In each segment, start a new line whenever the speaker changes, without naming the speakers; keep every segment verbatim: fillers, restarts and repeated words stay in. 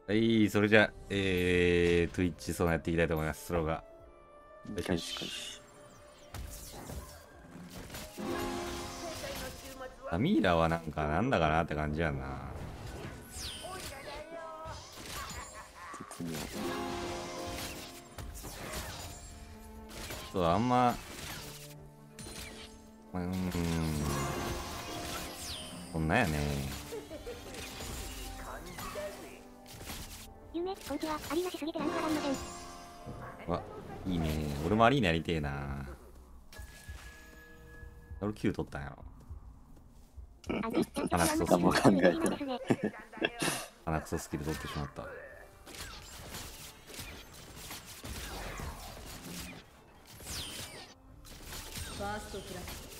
はい、それじゃあ、えー、Twitch そうやっていきたいと思います。スローが。よしよし。サミーラはなんかなんだかなって感じやな。
絶妙。
そう、あんま、うーん、こんなんやね。
夢、こんちは、アリーナしすぎてランク上がりません。
わ、いいね。俺もアリーナやりてえな。俺きゅう取ったんやろ。鼻くそスキル。
も考えてない。
鼻くそスキル取ってしまった。
ファーストクラス。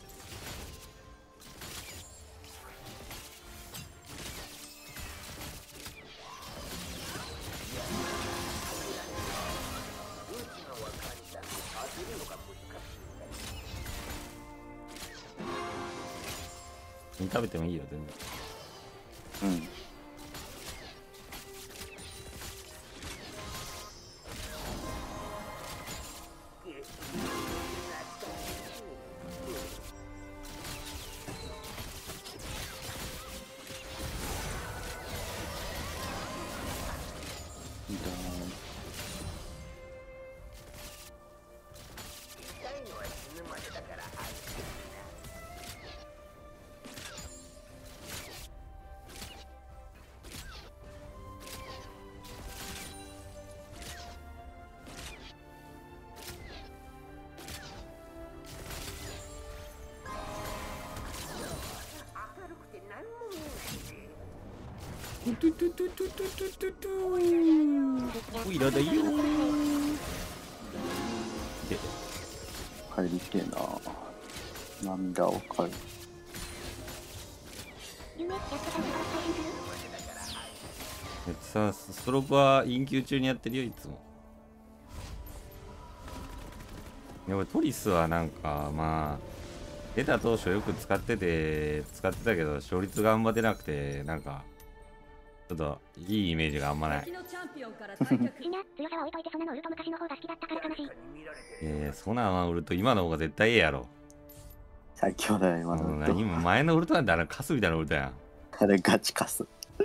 食べてもいいよ、全然。
うん。
トゥトゥトゥトゥトゥトゥトゥトゥおいらだよで
帰りてえな。涙をかる。
夢、やっとさんから配信する？
えっとさ、ストロークは陰休中にやってるよ、いつも。やっぱトリスはなんか、まあ、出た当初よく使ってて、使ってたけど、勝率があんま出なくて、なんか、ちょっといいイメージがあんまない。
みんな、強さは置いといてそんなのウルト昔の方が好きだったから悲しい。
えー、そんなんはウルト今の方が絶対ええやろ。
最強だよ、今の
うん、
ウルト。
何も前のウルトなんてあれカスみたいなウルトやん。
あれガチカス。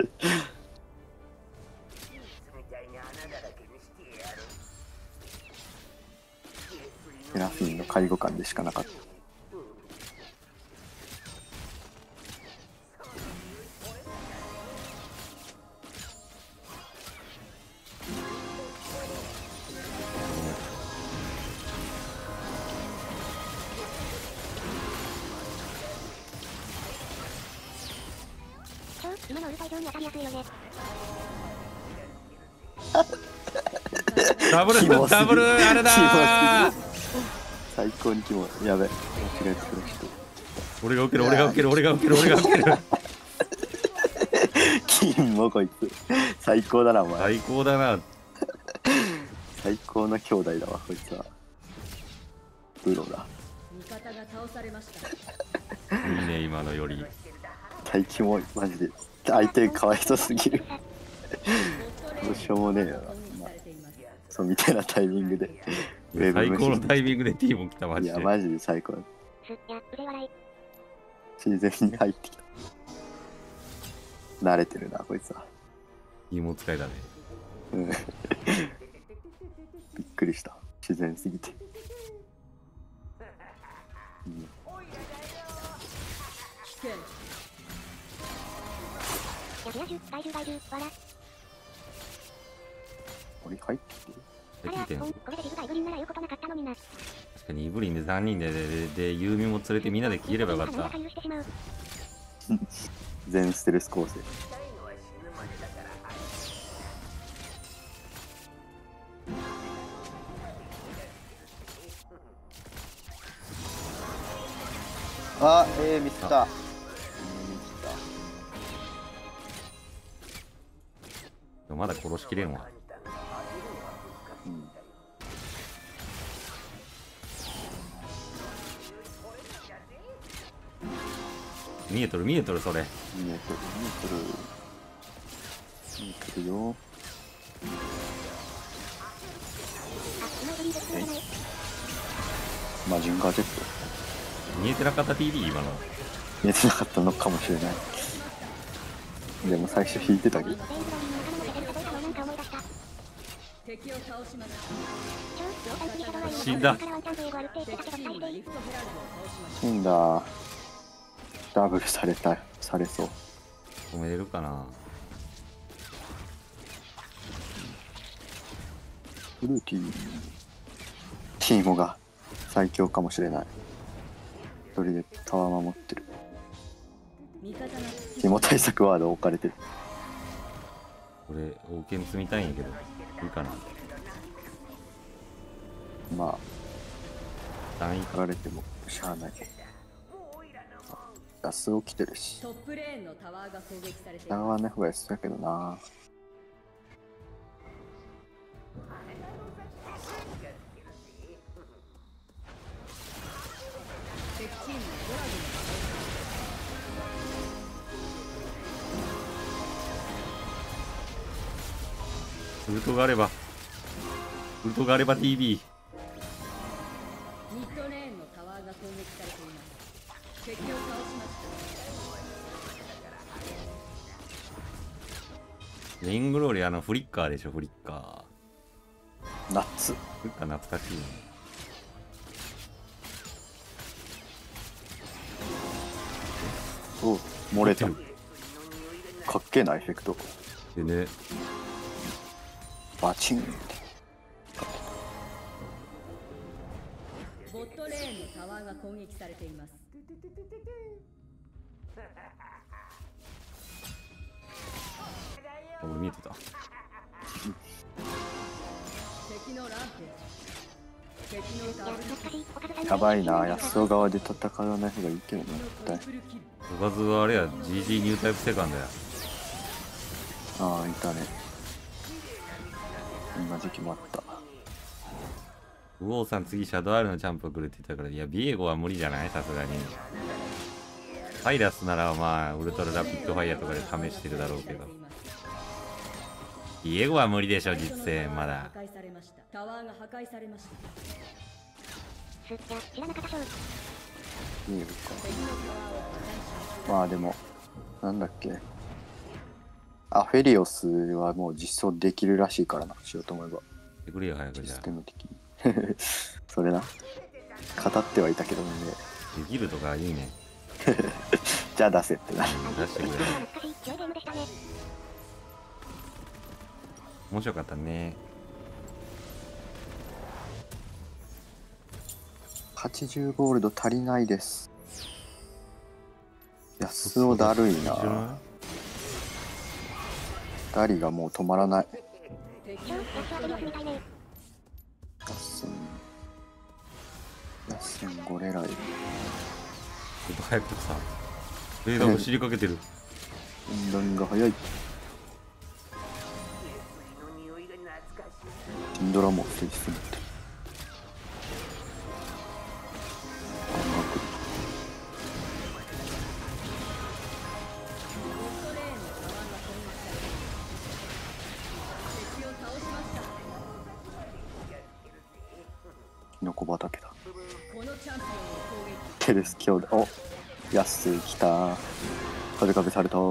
セラフィンの介護官でしかなかった。
今のウルト以上に当たりやすいよね。
ダブルダブルあれだー。
最高にキモい。やべ、間違えてくれ人。
俺が受ける俺が受ける俺が受ける俺が受ける。
金もこいつ最高だなお前。
最高だな。
最高な兄弟だわこいつは。プロだ。
味方が倒されました。
いいね今のより。
最キモいマジで。相手かわいそうすぎる。どうしようもねえよな。そうみたいなタイミングで。
最高のタイミングで T も来たマジで。
いやマジで最高だ。自然に入ってきた。慣れてるなこいつは。
T も使いだね。
うん。びっくりした。自然すぎて。うん、俺入ってきてる。
確かにイブリンでさんにんでででユーミも連れてみんなで消えればよかった。
全ステルス構成。あ、えー、ミスった。
まだ殺しきれんわ。
うん、
見えとる見えとるそれ。
見えとる見えとる。 来るよ。マジンガー Z
見えてなかった ティービー 今の。
見えてなかったのかもしれない。でも最初引いてたけど。
死んだ。
死んだ。ダブルされたされそう。
止めれるかな。
フルーティーティーモが最強かもしれない。一人でタワー守ってる。ティーモ対策ワード置かれてる。
これ王権積みたいんやけどいいかな。
まあ
単位
取られてもしゃあない。安起きてるし長わない方が安いけどな。
ウルトがあればウルトがあれば ティービー。
ミッドレーンのタワーが攻撃されています。敵を倒しました。
レイングローリーあのフリッカーでしょ。フリッカ
ナッツ
ーフリッカー懐かしいね。
お漏れた。かっけえなエフェクト。
でね
バチン。
ボットレーンのタワーが攻撃されています。
俺見えてた。
敵のランページ。敵のダブル
やばいな。安尾側で戦わない方がいいけどね。絶対。
おかずはあれや ジージー ニュータイプセカンドや。
ああいたね。こんな時期もあった。
ウオーさん次シャドウアールのチャンプ来るって言ったから、いやビエゴは無理じゃないさすがに。サイラスならまあウルトララピッドファイヤーとかで試してるだろうけど、ビエゴは無理でしょ実戦まだ。
破壊されました。タワーが破壊されました。
見えるか。
敵のタワーを破壊しました。
まあでもなんだっけ。あフェリオスはもう実装できるらしいからな。しようと思えば
てくれよ早くじゃ
システム的にそれな語ってはいたけどね。
あ。できるとかいいね。
じゃあ出せってな。
出してくれ。面白かったね。
はちじゅうゴールド足りないです。安尾だるいな。ダリがもう止まらない。ラッセンラッセンゴレライ。
ちょっと早くさレーダーが知りかけてる。
運動が早い。シンドラもステージすぎてキノコ畑だ。
このチャンピオンを攻
テレス兄弟。おヤッスー来た。風壁された。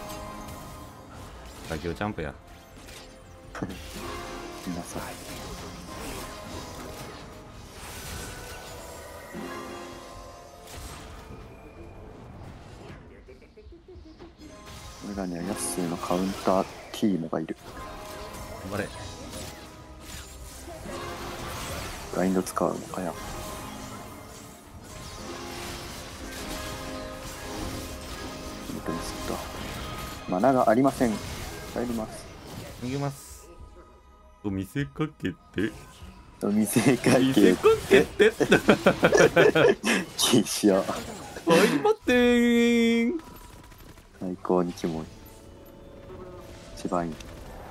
妥協チャンプや。
皆さん俺らにはヤッスーのカウンターティーモがいる。
頑張れ。
ブラインド使うのかや。本当にすった。マナがありません。帰ります。
逃げます。と見せかけて
と見せか
見せ
け
かけて
キーシア
はい待ってーん。
最高にキモい。一番いい。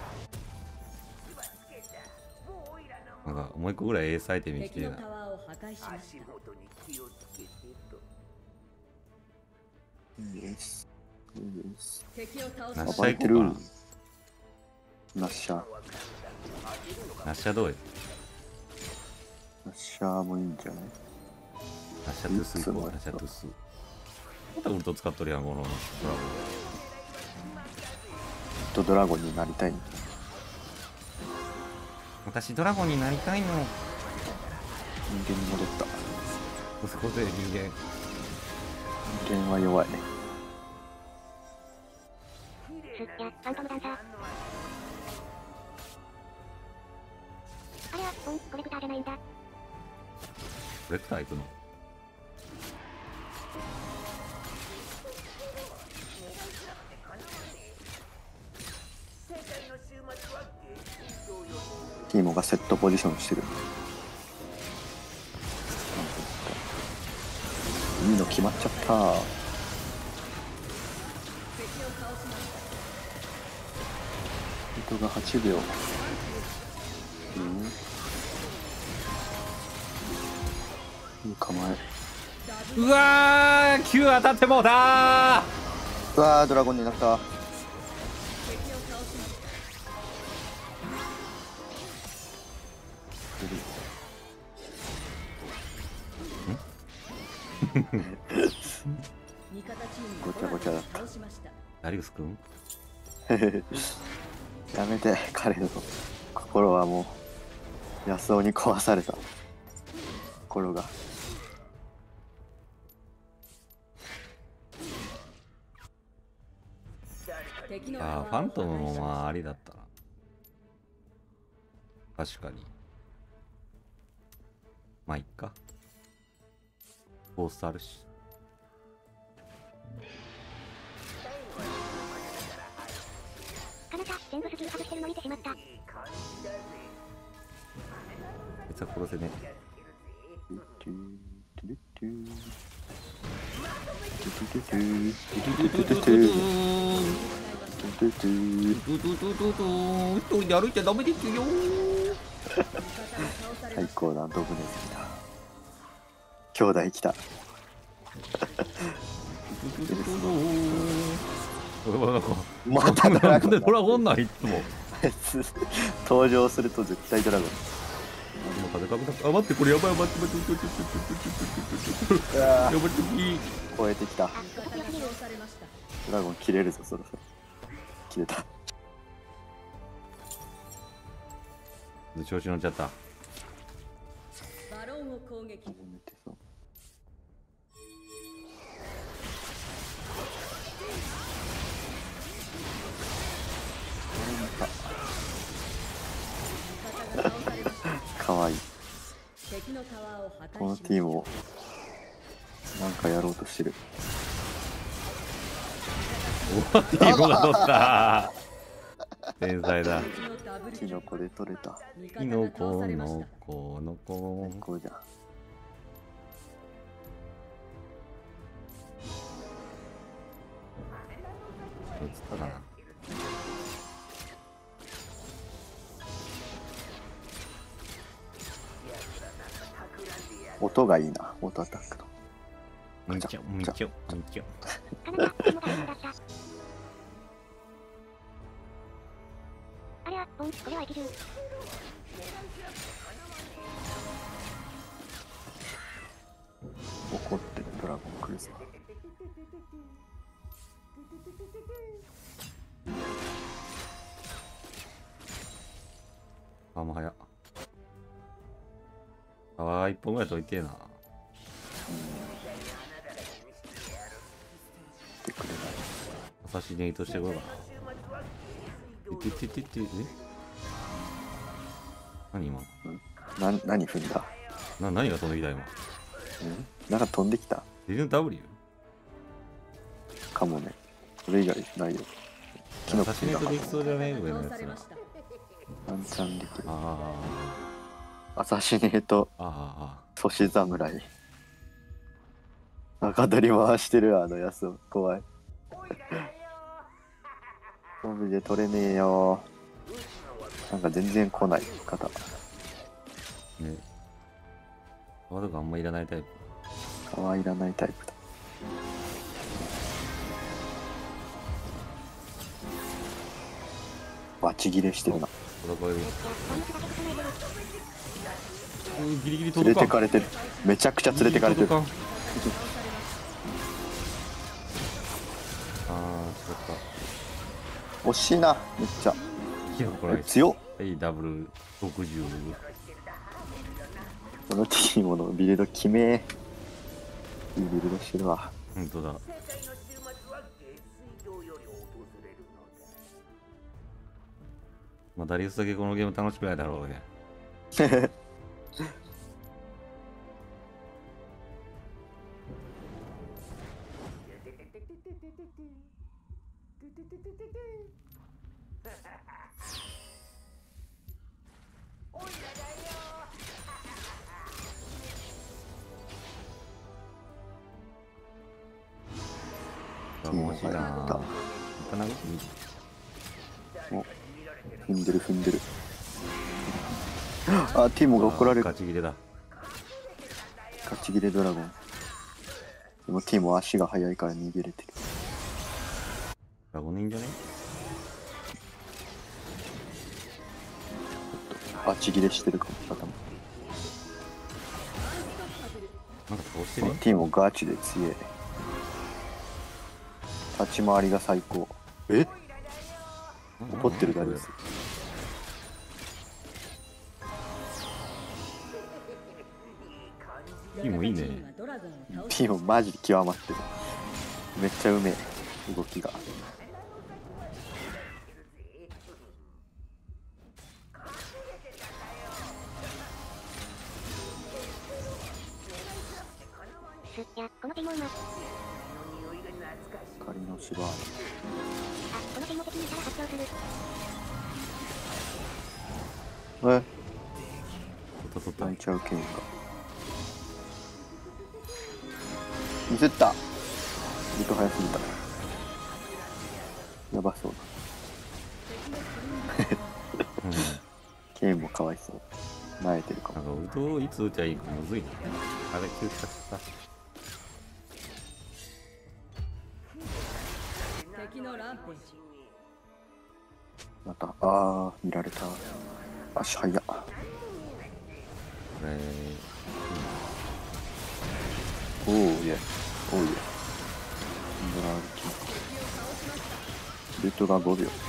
なんかもう一個ぐらいエースアイテムに来て
撃。
るな。
敵のタワーを破壊しました。
よしよし
敵を倒し
な
まし
暴れてる。 ナッシャー。
ナッシャーどうよ。
ナッシャーもいいんじゃない？
ナッシャートゥース行こう。ナッシャートゥース。またウルト使っとるやん、このドラゴン。
とドラゴンになりたい。
私ドラゴンになりたいの。
人間に戻った。
そこで人間。
人間は弱いね。
すっや、ファントムダンサー。あれは、ポン、コレクターじゃないんだ。
コレクター行くの？
ティーモがセットポジションしてる。いいの決まっちゃった。糸がはちびょう。うんいい構え。
うわー、Q 当たってもうたー。
うわー、ドラゴンになった。ごちゃごちゃだった。
ダリウス君
やめて、彼の心はもう安尾に壊された。心が。
あー、ファントムもまあありだったな。確かに。まあいっか。コースあるし。
かなた、全部スキル外してるの見てしまった。
別は殺せね。一人で歩いちゃダメですよ。
最高だ、ドブネズミだ。兄弟来た。またドラゴン。
ドラゴンないいつも。
登場すると絶対ドラゴン。
あ、待って、これやばい、待って待って待って待って待ってやばい次。
超えてきた。ドラゴン切れるぞ、そろそろ。切れた。
調子乗っちゃった。
バロンを攻撃。
かわいい。このティーもなんかやろうとしてる。
お、ティーモが取った。天才だ。
キノコで取れた。
キノコのコのコ。
最高じゃん。
映ったかな。
音がいいな、オートアタックの。
むんちょむんちょむんちょ。
あれは、ポン、これは生きる。
怒ってるドラゴン来るぞ。
あ、もはや。あわ一本ぐらい解いてえな。
てくれない。
優しいネイトしてこようかな。ててててて、え何今
な、何踏んだ
な、何が飛んできた今。
んなんか飛んできた
ディズニー W？
かもね。それ以外ないよ。キノコ
優しいネイトできそうじゃねえ上のやつ。
ワンチャンできる。
あ
アサシネート、
あ、ああ、
ソシ侍。中取り回してるあのやつを。怖い。ゾンビで取れねえよ。なんか全然来ない方。
ね。ワードがあんまいらないタイプ。
かわいらないタイプだ。 バチギレしてるな。
これうんギリギリ
連
届かん
れてかれてる。めちゃくちゃ連れてかれてる。
ギリギリ届かんあー、ちょっ
惜しいな、めっちゃ。
といやこれ
強っ。
はいダブルろくじゅう
このティーモのビルド決め。いいビルドしてるわ。
ほんとだ。まあダリウスだけこのゲーム楽しくないだろうね。あ欲しいなぁ。棚口見て
お踏んでる踏んでる。あ、ティーモが怒られる。
ガチ切れだ。
ガチギレドラゴン。でもティーモ足が速いから逃げれてる。
ラゴンいいんじゃね？
バチギレしてるかも、頭。
なんか倒してね。
ティーモガチで強い。立ち回りが最高。え怒ってるダリウス。
いいもんいいね。
ティーモマジで極まってる。めっちゃうめえ動きが。
すやこのティモウマ。
仮の芝。
あこのティモ敵にたら発表する。
え
取った取った。
泣いちゃうケンが。ミスった。ずっと早すぎた。やばそうだ。
うん
ケンもかわいそう。慣れてるかも。
なんかウトいつ打ちゃいいかむずいな。あれ急使っちゃっ
敵のランページ。
また、あー、見られた。足早っ。
た。これ
おー、いえ。おー、いえ。ドラ歩き。ルートがごびょう。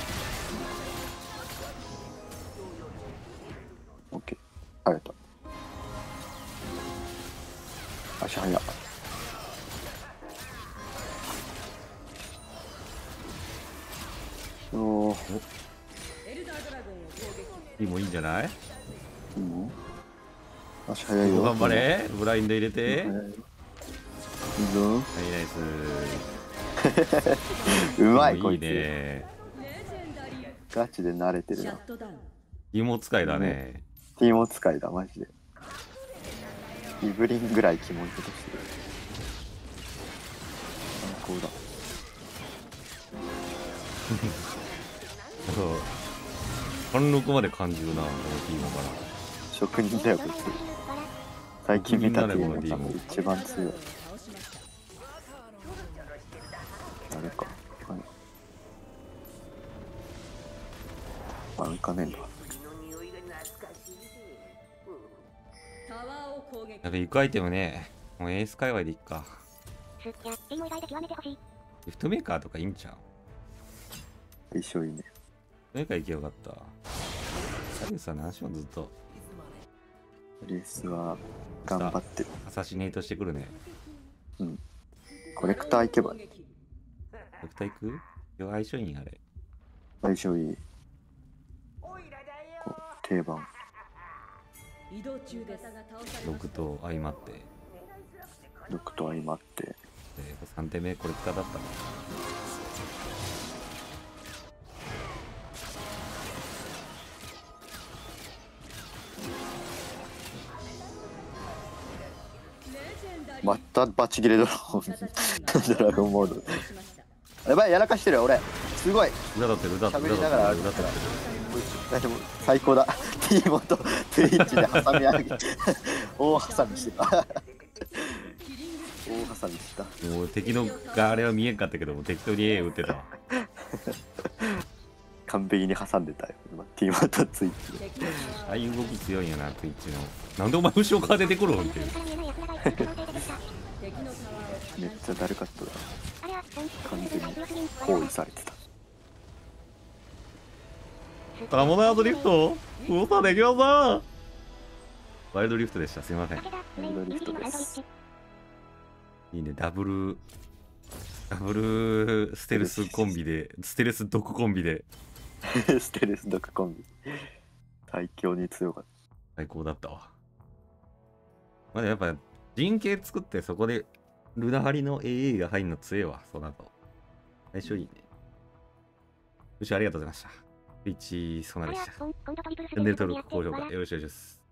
オッケー。早た。足早っ。おー、
エルダードラゴンを攻
いいもんいいんじゃない？
いいの？足早いよ。
頑張れブラインド入れて。
早いよ。いいぞ。
はいナイス。
うまい、こ
いい
いつ。
ね。
撃。レジェンダリー。
ガチで慣れてる
シャ
な。
ットダウン。
芋使いだね。
ティーモ使いだ、マジで。イブリンぐらいキモいことしてる。最高だ。
そう貫禄まで感じるな、このティーモから。
職人だよ、こいつ。最近見たティーモの中で一番強い。あれか。はい。あ、浮かねえんだ。
タワーを攻撃。
やべ、行くアイテムね。もうエース界隈でいっか。
すやティモ以外で極めてほしい。
リフトメーカーとかいいんちゃう？
相性いいね。
リフトメーカー行けよかった。サリウスは何しようずっと。
レースは頑張ってる。
アサシネートしてくるね。
うん。コレクター行けばね。
ドクター行く？よ相性いいんあれ。
相性いい。こう定番。
移動中です。
ログと相まって。
ロックと相まって。
でさんてんめコレクターだったの。
またバチ切れドラゴン。ドラゴンモード。やばい、やらかしてるよ、俺。すごい。
裏だってる裏だってる
喋りながら
裏だってる。
大丈夫、最高だ。ティーモと Twitch で挟み上げ。大挟みしてた。大挟みした。
もう敵のがあれは見えんかったけども適当に A 打ってたわ。
完璧に挟んでたよ今ティーマとツイッチで。
敵のタワー
ああいう動き強いんやな、ツイッチの。なんでお前後ろから出てくるんっていう。
敵のタワーを破
敵のタワーを破
めっちゃだるかったな。
あれは
完全に包囲されてた。
タモナードリフト操作できません。ワイルドリフトでした。すいません。
武田プレインインビジのサンドイッチ
いいね、ダブル、ダブルステルスコンビで、ステルス毒コンビで
ステルス毒コンビ最強に強かっ
最高だったわ。まあやっぱ人形作ってそこでルナハリの エーエー が入るの強いわ、そうなると。最初いいね。よし、ありがとうございました。Twitch ソナでした。
あれは今今度トリプルス
チャンネル登録、
でやって
高評価、
笑
よろしくお願いします。